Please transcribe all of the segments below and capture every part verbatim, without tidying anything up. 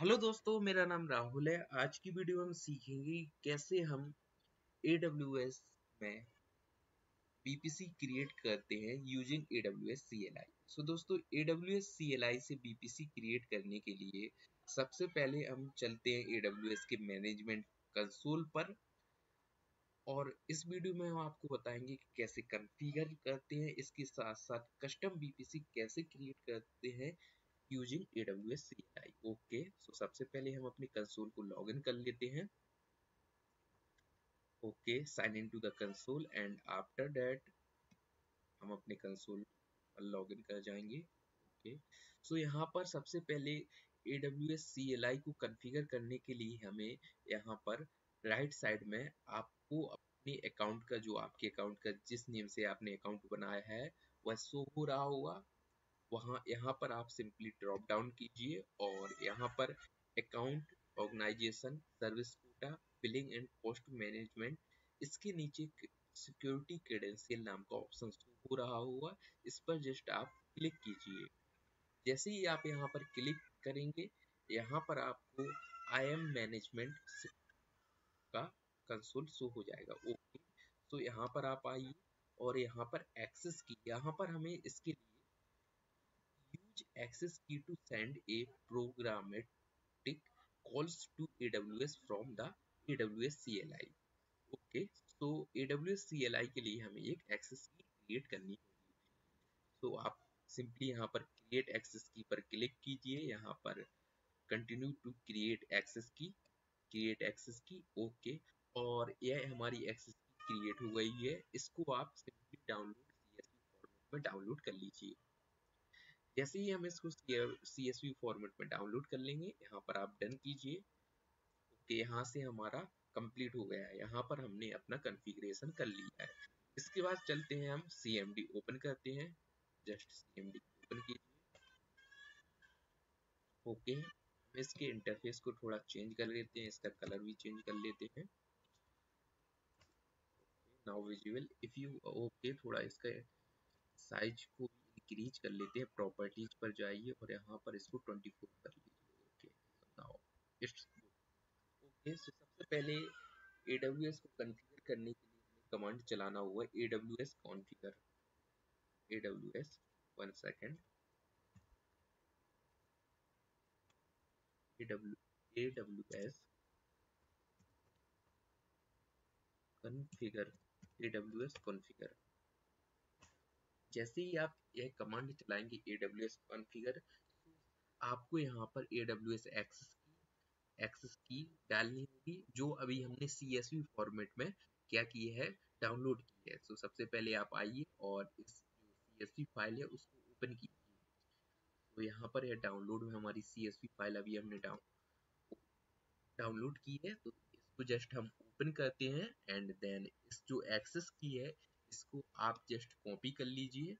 Hello दोस्तों, मेरा नाम राहुल है। आज की वीडियो में हम सीखेंगे कैसे हम ए डब्ल्यू एस में बी पी सी क्रिएट करते हैं using A W S C L I. So दोस्तों, A W S C L I से बी पी सी क्रिएट करने के लिए सबसे पहले हम चलते हैं ए डब्ल्यू एस के मैनेजमेंट कंसोल पर, और इस वीडियो में हम आपको बताएंगे कि कैसे कॉन्फ़िगर करते हैं, इसके साथ साथ कस्टम बी पी सी कैसे क्रिएट करते हैं using A W S C L I. Okay, so सबसे पहले हम अपने कंसोल को लॉगिन कर लेते हैं। Okay, sign in to the console and after that हम अपने कंसोल पर लॉगिन कर जाएंगे। ओके, सो यहाँ पर सबसे पहले A W S C L I को कॉन्फ़िगर करने के लिए हमें यहाँ पर राइट साइड में आपको अपने अकाउंट का, जो आपके अकाउंट का जिस नेम से आपने अकाउंट बनाया है वह शो हो रहा होगा। वहाँ यहाँ पर आप सिंपली ड्रॉप डाउन कीजिए और यहाँ पर account, organization, service quota, billing and cost management, इसके नीचे सिक्योरिटी क्रेडेंशियल नाम का ऑप्शन शो हो रहा होगा। इस पर जस्ट आप क्लिक कीजिए। जैसे ही आप यहाँ पर क्लिक करेंगे, यहाँ पर आपको आई एम मैनेजमेंट का कंसोल शो हो जाएगा। ओके, तो यहाँ पर आप आइए और यहाँ पर एक्सेस की, यहाँ पर हमें इसके लिए use access key to send a programmatic calls to A W S from the A W S C L I। Okay, तो A W S C L I के लिए हमें एक एक्सेस की क्रिएट करनी होगी। तो आप सिंपली यहाँ पर क्रिएट एक्सेस की पर क्लिक कीजिए, यहाँ पर continue to create access key, create access key. Okay, और यह हमारी एक्सेस की क्रिएट हो गई है। इसको आप simply download C S V format में डाउनलोड कर लीजिए। जैसे ही हम इसको सी एस वी फॉर्मेट में डाउनलोड कर लेंगे, यहाँ पर आप डन कीजिए। ओके, यहाँ से हमारा कंप्लीट हो गया है। यहाँ पर हमने अपना कॉन्फ़िगरेशन कर लिया है। इसके बाद चलते हैं, हम सी एम डी ओपन करते हैं। Just C M D open कीजिए। ओके, हम इसके इंटरफेस को थोड़ा चेंज कर लेते हैं, इसका कलर भी चेंज कर लेते हैं। Now visual if you, okay, थोड़ा इसका साइज को इंक्रीज कर लेते हैं। प्रॉपर्टीज पर जाइए और यहाँ पर इसको ट्वेंटी फोर कर लीजिए। Okay, now it's good. Okay, so सबसे पहले ए डब्ल्यू एस को कॉन्फ़िगर करने के लिए हमें कमांड चलाना होगा, A W S configure. A W S, one second, A W A W S configure, A W S configure. जैसे ही आप यह कमांड चलाएंगे ए डब्ल्यू एस कॉन्फ़िगर, आपको यहाँ पर A W S access key access key डालनी होगी, जो अभी हमने सी एस वी फॉर्मेट में क्या की है, डाउनलोड की है। तो सबसे पहले आप आइए और इस जो सी एस वी फाइल है उसको ओपन कीजिए। तो यहाँ पर है डाउनलोड में हमारी सी एस वी फाइल अभी हमने डाउन डाउनलोड की है। तो इसको जस्ट हम ओपन करते हैं एंड देन इस जो एक्सेस की है इसको आप जस्ट कॉपी कर लीजिए।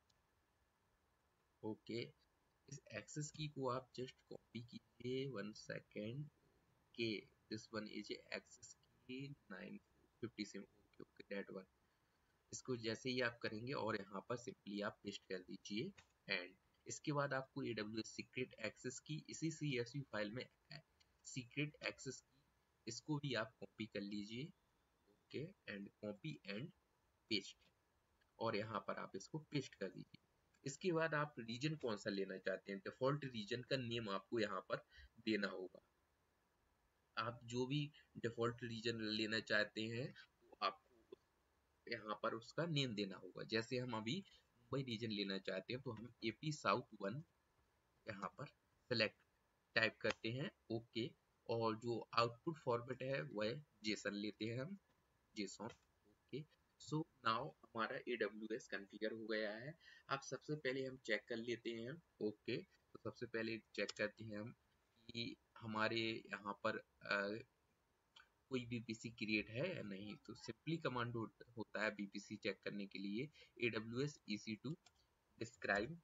ओके, इस एक्सेस की को आप जस्ट कॉपी कीजिए। One second. Okay, this one is access key nine fifty seven. Okay okay, that one. इसको जैसे ही आप करेंगे और यहाँ पर सिंपली आप पेस्ट कर दीजिए एंड इसके बाद आपको A W S secret access key, इसी सी एस वी फाइल में सीक्रेट एक्सेस की, इसको भी आप कॉपी कर लीजिए। Okay, and copy and paste, और यहाँ पर आप इसको पेस्ट कर दीजिए। इसके बाद आप रीजन कौन सा लेना चाहते हैं, डिफॉल्ट रीजन का नेम आपको यहाँ पर देना होगा। आप जो भी डिफॉल्ट रीजन लेना चाहते हैं तो आपको यहाँ पर उसका नेम देना होगा। जैसे हम अभी मुंबई रीजन लेना चाहते हैं तो हम ए पी साउथ वन यहाँ पर सेलेक्ट टाइप करते हैं। ओके, और जो आउटपुट फॉर्मेट है वह जेसन लेते हैं हम, जेसन। ओके, सो नाउ हमारा ए डब्ल्यू एस कॉन्फ़िगर हो गया है। अब सबसे पहले हम चेक कर लेते हैं। ओके, तो सबसे पहले चेक करते हैं हम कि हमारे यहाँ पर आ, कोई बी पी सी क्रिएट है या नहीं। तो सिंपली कमांड होता है बी पी सी चेक करने के लिए, A W S E C two describe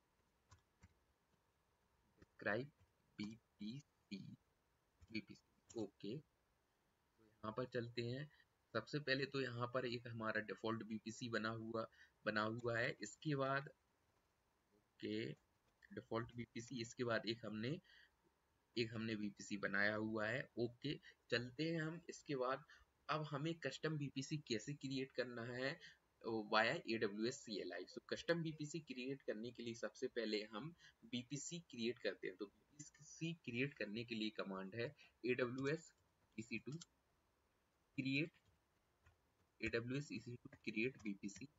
describe V P C V P C. Okay, तो यहाँ पर चलते हैं। सबसे पहले तो यहाँ पर एक हमारा डिफॉल्ट बी पी सी बना हुआ बना हुआ है। इसके बाद okay, default V P C, इसके बाद एक हमने एक हमने वीपीसी बनाया हुआ है। ओके, चलते हैं हम इसके बाद। अब हमें कस्टम वीपीसी कैसे क्रिएट करना है via A W S C L I. So custom VPC create करने के लिए सबसे पहले हम वीपीसी क्रिएट करते हैं। तो वीपीसी क्रिएट करने के लिए कमांड है A W S E C two create A W S E C two create VPC.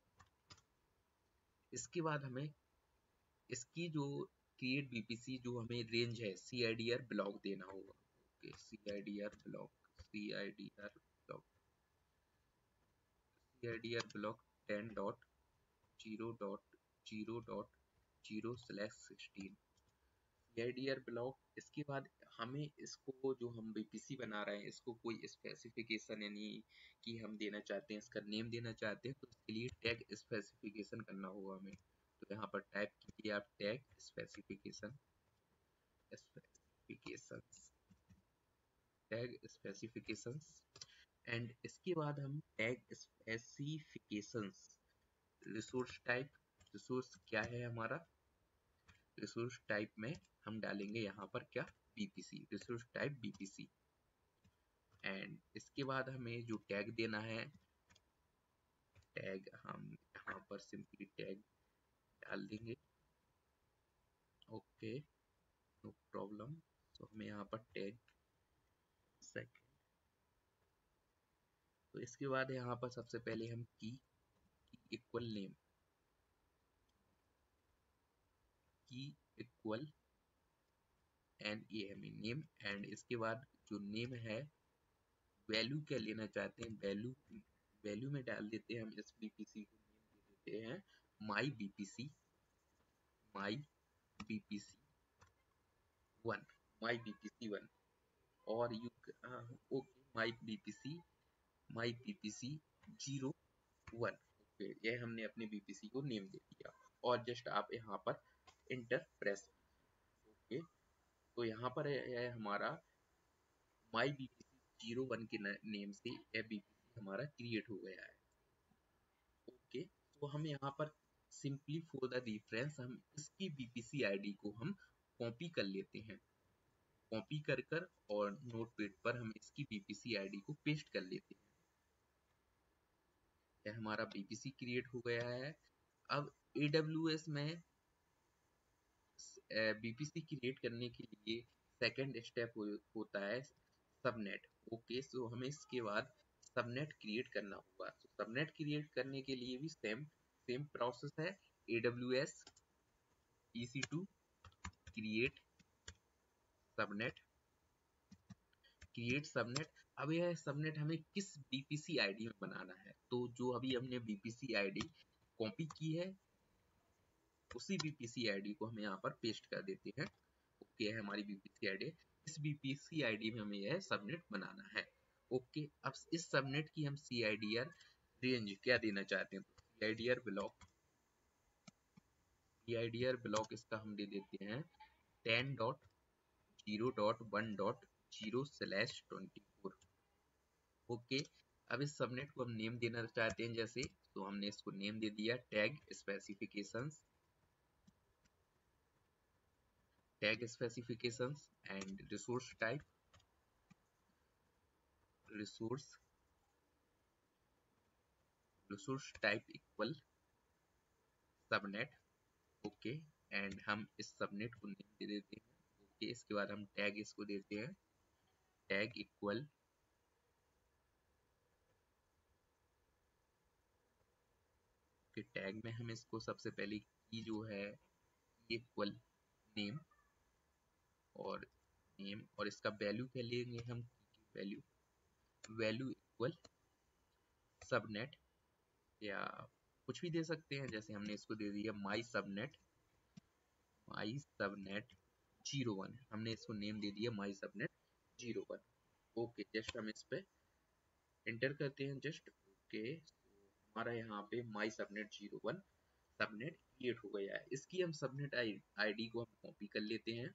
इसके बाद हमें इसकी जो क्रिएट वीपीसी जो हमें रेंज है C I D R block देना होगा। Okay, C I D R block, C I D R block, C I D R block ten dot zero dot zero dot zero slash sixteen, C I D R block. इसके बाद हमें इसको जो हम VPC बना रहे हैं इसको कोई स्पेसिफिकेशन यानी कि हम देना चाहते हैं, इसका नेम देना चाहते हैं, तो इसके लिए टैग स्पेसिफिकेशन करना होगा हमें। तो यहाँ पर टाइप कीजिए आप tag specification, specifications, tag specifications. And इसके बाद हम tag specifications resource type, resource क्या है हमारा, रिसोर्स टाइप में हम डालेंगे यहाँ पर क्या, VPC, resource type VPC. And इसके बाद हमें जो टैग देना है, टैग हम यहाँ पर सिंपली टैग डाल देंगे। Okay, no problem. तो हमें यहाँ पर टैग सेकंड, तो इसके बाद यहाँ पर सबसे पहले हम key key equal name, key equal N A M E name. And इसके बाद जो नेम है वैल्यू क्या लेना चाहते हैं, वैल्यू वैल्यू में डाल देते हैं हम इस बीपीसी को नेम दे देते हैं my VPC, my VPC one, my VPC one. और you okay, my VPC, my VPC zero one. Okay, ये हमने अपने बीपीसी को नेम दे दिया और जस्ट आप यहाँ पर इंटर प्रेस। ओके, तो यहाँ पर है हमारा माई बीपीसी जीरो वन के नेम से यह बीपीसी हमारा क्रिएट हो गया है। ओके, तो हम यहाँ पर सिंपली फॉर द रेफरेंस हम इसकी बीपीसी आईडी को हम कॉपी कर लेते हैं, कॉपी कर कर और नोटपैड पर हम इसकी बीपीसी आईडी को पेस्ट कर लेते हैं। यह हमारा बीपीसी क्रिएट हो गया है। अब ए डब्ल्यू एस में बीपीसी क्रिएट करने के लिए सेकंड स्टेप हो, होता है सबनेट। ओके, सो हमें इसके बाद सबनेट क्रिएट करना होगा। तो सबनेट क्रिएट करने के लिए भी सेम सेम प्रोसेस है, A W S E C two create subnet, create subnet. अब यह सबनेट हमें किस बीपीसी आईडी में बनाना है, तो जो अभी हमने बीपीसी आईडी कॉपी की है उसी बीपीसी आईडी को हम यहाँ पर पेस्ट कर देते हैं। ओके, है हमारी बीपीसी आईडी, इस बीपीसी आईडी में हमें यह सबनेट बनाना है। ओके, अब इस सबनेट की हम C I D R range क्या देना चाहते हैं, तो C I D R block, C I D R block इसका हम दे देते हैं ten dot zero dot one dot zero slash twenty four. Okay, अब इस सबनेट को हम नेम देना चाहते हैं जैसे, तो हमने इसको नेम दे दिया tag specifications, tag specifications. And resource type, resource resource type equal subnet. Okay, and हम इस सबनेट को नेम दे देते हैं। ओके, इसके बाद हम टैग इसको देते हैं टैग इक्वल के टैग में हम इसको सबसे पहले की जो है इक्वल नेम और नेम, और इसका वैल्यू क्या लेंगे हम, की वैल्यू, वैल्यू इक्वल सबनेट, या कुछ भी दे सकते हैं, जैसे हमने इसको दे दिया my subnet, my subnet zero one, हमने इसको नेम दे दिया my subnet zero one. Okay, just हम इस पे एंटर करते हैं जस्ट। ओके, हमारा यहाँ पे my subnet zero one subnet create हो गया है। इसकी हम सबनेट आईडी को हम कॉपी कर लेते हैं।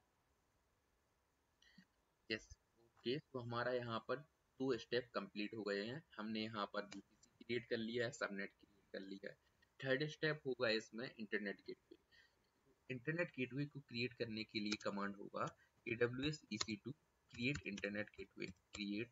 यस, ओके, तो हमारा यहाँ पर दो स्टेप कंप्लीट हो गए हैं। हमने यहाँ पर बीपीसी क्रिएट कर लिया है, सबनेट क्रिएट कर लिया है। थर्ड स्टेप होगा इसमें इंटरनेट गेटवे। इंटरनेट गेटवे को क्रिएट करने के लिए कमांड होगा A W S E C two create internet gateway, create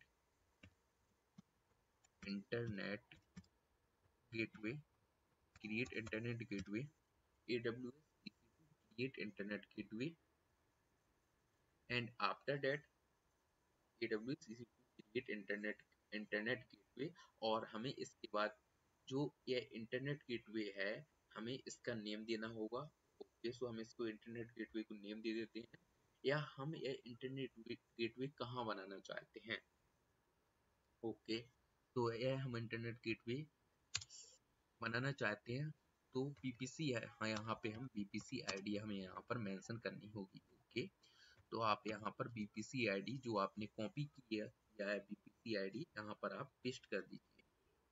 internet gateway, create internet gateway, A W S E C two create internet gateway, and after that A W S E C two create internet internet gateway. और हमें इसके बाद जो ये internet gateway है हमें इसका name देना होगा। ओके, सो हम इसको इंटरनेट गेटवे को नेम दे देते हैं, या हम ये इंटरनेट गेटवे कहाँ बनाना चाहते हैं। ओके, तो ये हम इंटरनेट गेटवे बनाना चाहते हैं तो बीपीसी है, हाँ यहाँ पे हम बीपीसी आईडी हमें यहाँ पर मेंशन करनी होगी। ओके, तो आप यहाँ पर बीपीसी आईडी जो आपने कॉपी की है या है बीपीसी आईडी यहाँ पर आप पेस्ट कर दीजिए।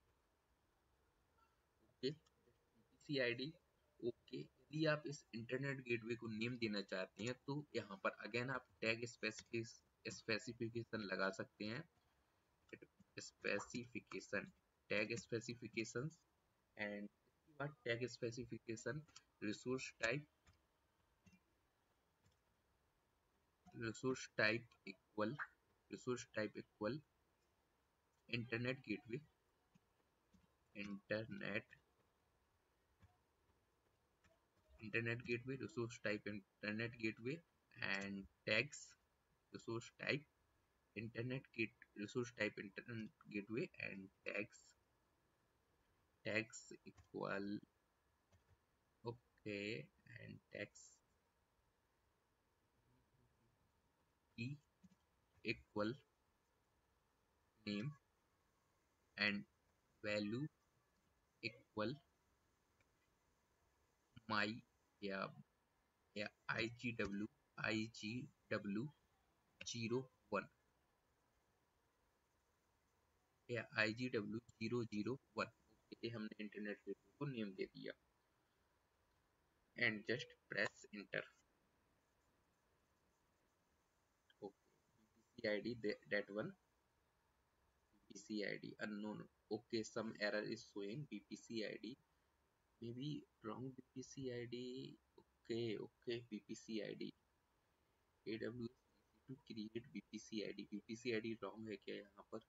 Okay, VPC ID. ओके, यदि आप इस इंटरनेट गेटवे को नेम देना चाहते हैं तो यहाँ पर अगेन आप टैग स्पेसिफिकेशन लगा सकते हैं, स्पेसिफिकेशन, टैग स्पेसिफिकेशन, एंड इसके बाद tag specification resource type, resource type equal, resource type equal internet gateway, internet internet gateway, resource type internet gateway, and tags resource type internet gate, resource type internet gateway, and tags, tags equal, okay, and tags key equal name and value equal my या या I G W, I G W zero one या I G W zero zero one. Okay, हमने internet gateway को name दे दिया and just press enter. Okay, VPC ID that one, B P C I D unknown. Okay, some error is showing B P C I D, maybe wrong B P C I D. Okay, okay, B P C I D A W S to create B P C I D, B P C I D wrong है क्या यहाँ पर?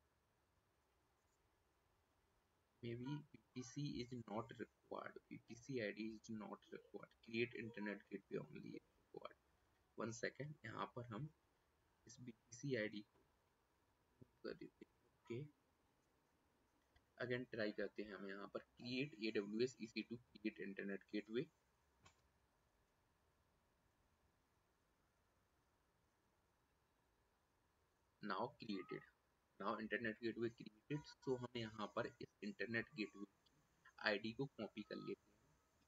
Maybe B P C is not required, B P C I D is not required, create internet gateway only is required. One second, यहाँ पर हम इस B P C I D को कर देते हैं। okay, अगेन ट्राई करते हैं हम यहाँ पर create A W S E C two create internet gateway। now created, now internet gateway created। so हम यहाँ पर इस internet gateway की आईडी को कॉपी कर लेते हैं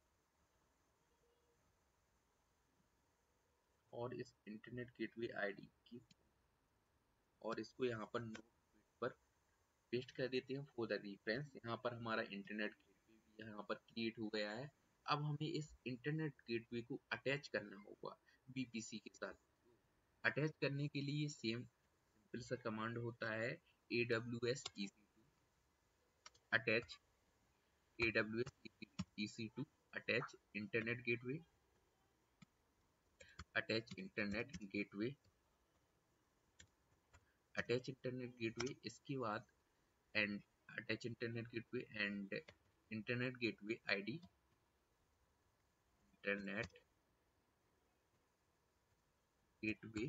और इस इंटरनेट गेटवे आईडी की और इसको यहाँ पर नोट पर पेस्ट कर देते हैं फॉर द रेफरेंस। यहाँ पर हमारा इंटरनेट गेटवे भी यहाँ पर क्रिएट हो गया है। अब हमें इस इंटरनेट गेटवे को अटैच करना होगा बीपीसी के साथ। अटैच करने के लिए सेम सिंपल सा कमांड होता है A W S E C two attach, A W S E C two attach internet gateway, attach internet gateway, attach internet gateway. इसके बाद and attach internet gateway and internet gateway ID, internet gateway,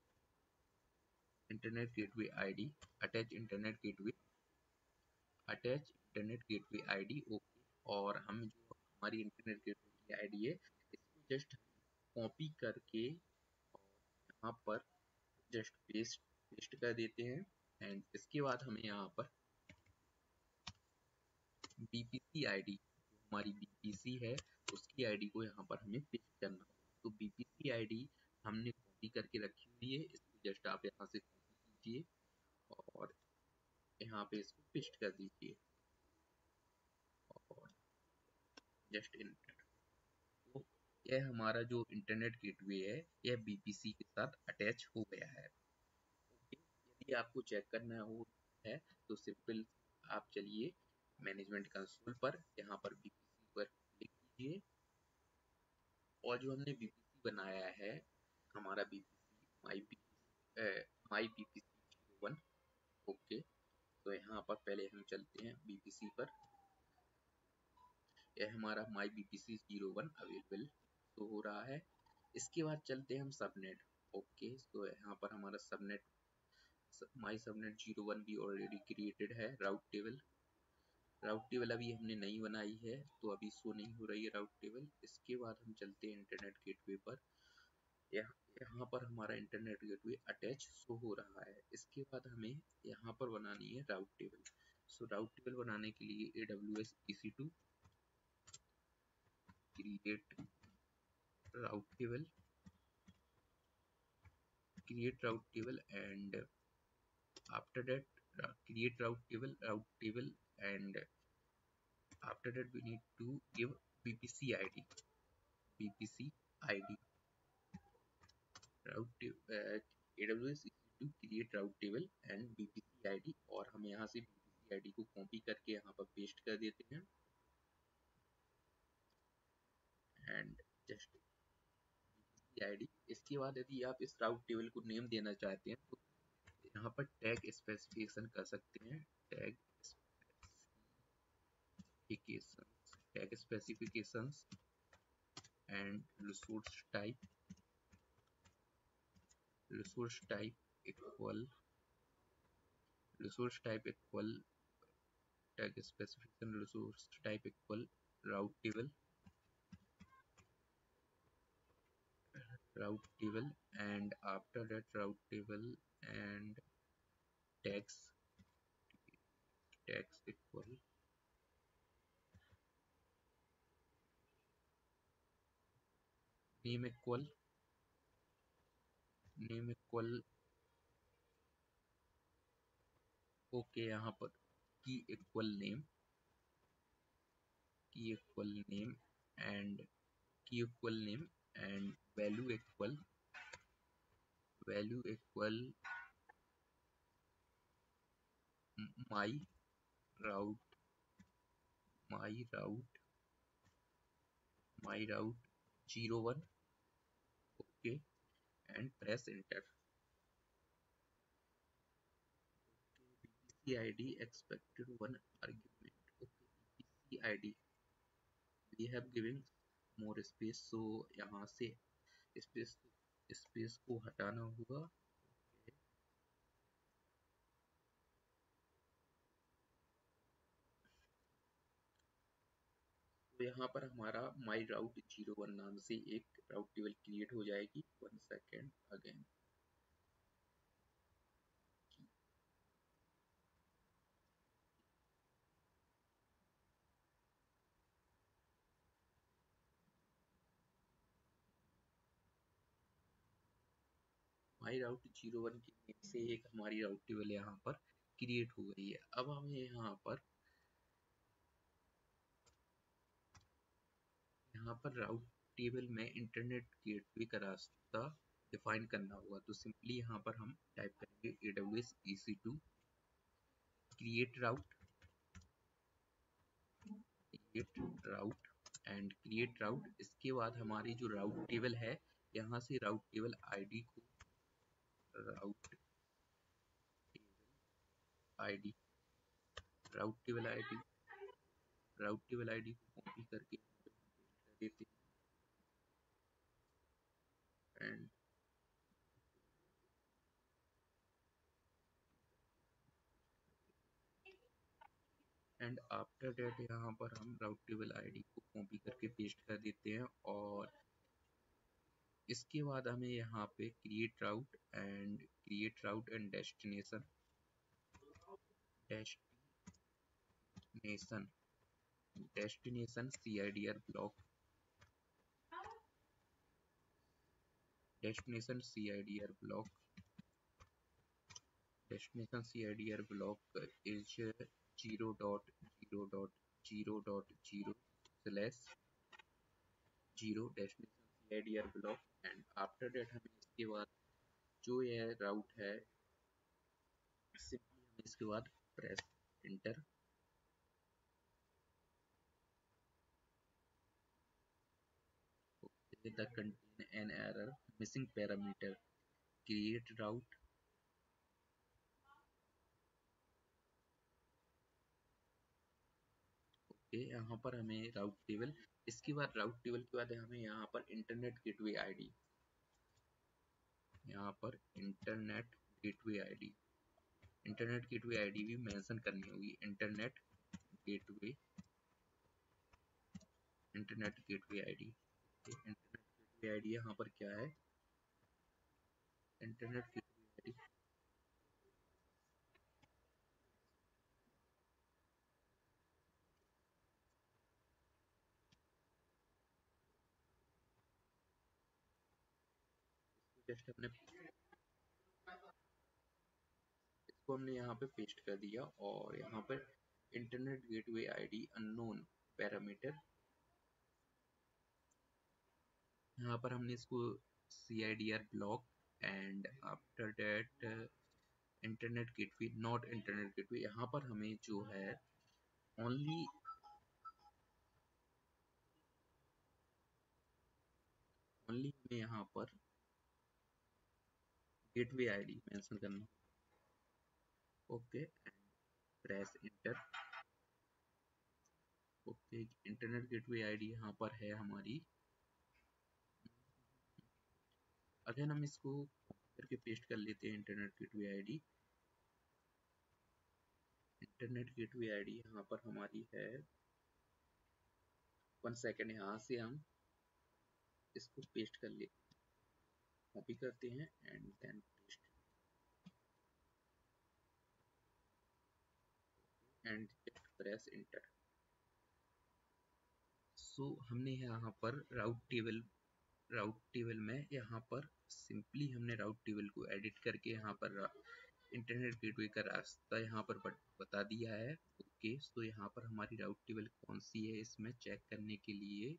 internet gateway ID, attach internet gateway, attach internet gateway ID. Okay, और हम जो हमारी internet gateway की ID है इसको just copy करके और यहाँ पर जस्ट पेस्ट पेस्ट कर देते हैं एंड इसके बाद हमें यहाँ पर बीपीसी आईडी जो हमारी बीपीसी है उसकी आईडी को यहाँ पर हमें पेस्ट करना होगा। तो बीपीसी आईडी हमने कॉपी करके रखी हुई है, इसको जस्ट आप यहाँ से कॉपी कीजिए और यहाँ पे इसको पेस्ट कर दीजिए और जस्ट इंटर। तो यह हमारा जो इंटरनेट गेटवे है यह बीपीसी के साथ अटैच हो गया है। ओके, यदि आपको चेक करना हो है तो सिंपल आप चलिए मैनेजमेंट कंसोल पर, यहाँ पर बीपीसी पर क्लिक कीजिए और जो हमने बीपीसी बनाया है हमारा VPC my P my V P C zero one. Okay, तो यहाँ पर पहले हम चलते हैं बी पी सी पर। यह हमारा my V P C zero one available तो हो रहा है। इसके बाद चलते हैं हम सबनेट। ओके, तो यहाँ पर हमारा subnet my subnet zero one भी ऑलरेडी क्रिएटेड है। राउट टेबल राउट टेबल अभी हमने नहीं बनाई है तो अभी शो नहीं हो रही है राउट टेबल। इसके बाद हम चलते हैं इंटरनेट गेटवे पर। यहाँ यहाँ पर हमारा इंटरनेट गेटवे अटैच शो हो रहा है। इसके बाद हमें यहाँ पर बनानी है राउट टेबल। सो राउट टेबल बनाने के लिए A W S E C two create route table create route table and after that uh, create route table route table and after that we need to give B P C I D B P C I D route uh, A W S to create route table and B P C I D और हम यहाँ से B P C I D को copy करके यहाँ पर paste कर देते हैं and just B P C I D। इसके बाद यदि आप इस राउट टेबल को नेम देना चाहते हैं तो यहाँ पर टैग स्पेसिफिकेशन कर सकते हैं। Tag specifications tag specifications and resource type resource type equal resource type equal tag specification resource type equal route table route table and after that route table and tags tags equal name equal name equal okay okay, यहाँ पर key equal name key equal name and key equal name and value equal value equal my route my route my route zero one। okay, and press enter। okay, B P C I D expected one argument। okay, B P C I D we have given more space so यहाँ से space space को हटाना होगा। okay, तो यहाँ पर हमारा my route zero one नाम से एक राउट टेबल क्रिएट हो जाएगी। One second again my route zero one के नेम से एक हमारी राउट टेबल यहाँ पर क्रिएट हो गई है। अब हमें यहाँ पर यहाँ पर राउट टेबल में इंटरनेट गेटवे का रास्ता डिफाइन करना होगा। तो सिंपली यहाँ पर हम टाइप करेंगे A W S E C two create route create route and create route. इसके बाद हमारी जो राउट टेबल है यहाँ से राउट टेबल आईडी को route ID route table ID route table ID को कॉपी करके कर देते हैं एंड एंड आफ्टर डेट यहाँ पर हम राउट टेबल आईडी को कॉपी करके पेस्ट कर देते हैं और इसके बाद हमें यहाँ पे create route and create route and destination destination destination C I D R block destination C I D R block destination C I D R block is zero dot zero dot zero dot zero slash zero destination C I D R block and after that हमें इसके बाद जो यह राउट है simply हमें इसके बाद press enter. the contain an error missing parameter create route, okay यहाँ पर हमें राउट टेबल, इसके बाद राउट टेबल के बाद हमें यहाँ पर इंटरनेट गेटवे आईडी, यहाँ पर internet gateway ID, internet gateway ID भी मेंशन करनी होगी। Internet gateway, internet gateway ID, internet gateway ID यहाँ पर क्या है, इंटरनेट गेटवे आईडी, जस्ट हमने इसको हमने यहाँ पे पेस्ट कर दिया और यहाँ पर internet gateway ID unknown parameter, यहाँ पर हमने इसको C I D R block and after that internet gateway not internet gateway, यहाँ पर हमें जो है ओनली ओनली हमें यहाँ पर गेटवे आईडी मेंशन करना, okay press enter, okay internet gateway ID यहाँ पर है हमारी। अगेन हम इसको करके पेस्ट कर लेते हैं internet gateway ID, internet gateway ID यहाँ पर हमारी है, वन सेकेंड यहाँ से हम इसको पेस्ट कर लेते हैं, कॉपी करते हैं and then paste and press enter. So हमने यहाँ पर राउट टेबल, राउट टेबल में यहाँ पर सिंपली हमने राउट टेबल को एडिट करके यहाँ पर इंटरनेट गेटवे का रास्ता यहाँ पर बता दिया है। ओके तो यहाँ पर हमारी राउट टेबल कौन सी है इसमें चेक करने के लिए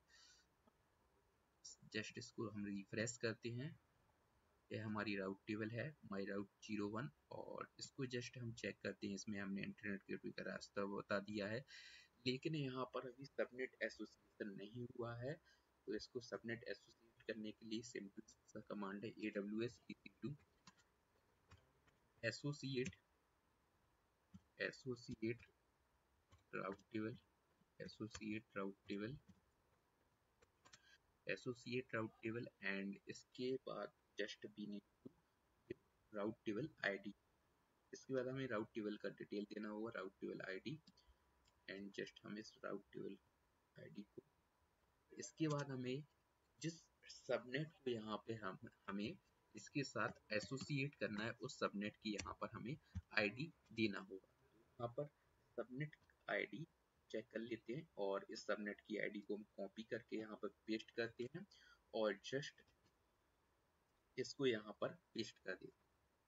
जस्ट इसको हम रिफ्रेश करते हैं, यह हमारी राउट टेबल है माई राउट जीरो वन, और इसको जस्ट हम चेक करते हैं, इसमें हमने इंटरनेट गेटवे का रास्ता बता दिया है, लेकिन यहाँ पर अभी सबनेट एसोसिएशन नहीं हुआ है। तो इसको सबनेट एसोसिएट करने के लिए सिंपल सा कमांड है A W S E C two associate, associate route table, associate route table, associate route table and इसके बाद just we need to route table ID, इसके बाद हमें राउट टेबल का डिटेल देना होगा, route table ID and just हम इस राउट टेबल आईडी को, इसके बाद हमें जिस सबनेट को यहाँ पे हम हमें इसके साथ एसोसिएट करना है उस सबनेट की यहाँ पर हमें आईडी देना होगा। यहाँ पर सबनेट आईडी चेक कर लेते हैं और इस सबनेट की आईडी को हम कॉपी करके यहाँ पर पेस्ट करते हैं और जस्ट इसको यहाँ पर पेस्ट कर देते हैं।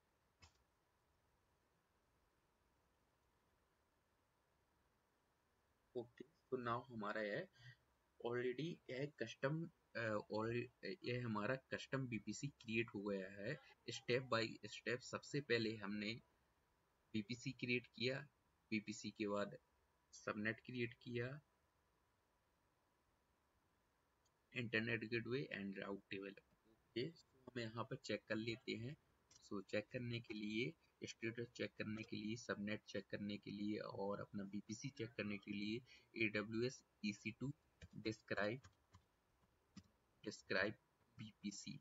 ओके तो नाउ हमारा है ऑलरेडी यह कस्टम और यह हमारा कस्टम बीपीसी क्रिएट हो गया है स्टेप बाय स्टेप। सबसे पहले हमने बीपीसी क्रिएट किया, बीपीसी के बाद सबनेट क्रिएट किया, internet gateway and route table. Okay तो हम यहाँ पर चेक कर लेते हैं। सो so, चेक करने के लिए स्टेटस चेक करने के लिए, सबनेट चेक करने के लिए और अपना बीपीसी चेक करने के लिए A W S E C two describe describe VPC,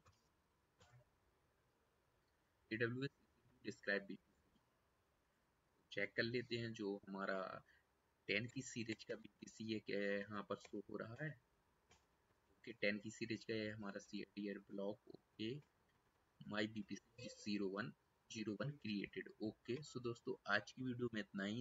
A W S describe VPC check कर लेते हैं। जो हमारा टेन की सीरीज का बीपीसी है क्या यहाँ पर शो हो रहा है, ओके टेन की सीरीज का है हमारा C D R block, okay my VPC zero one zero one created. Okay so दोस्तों आज की वीडियो में इतना ही।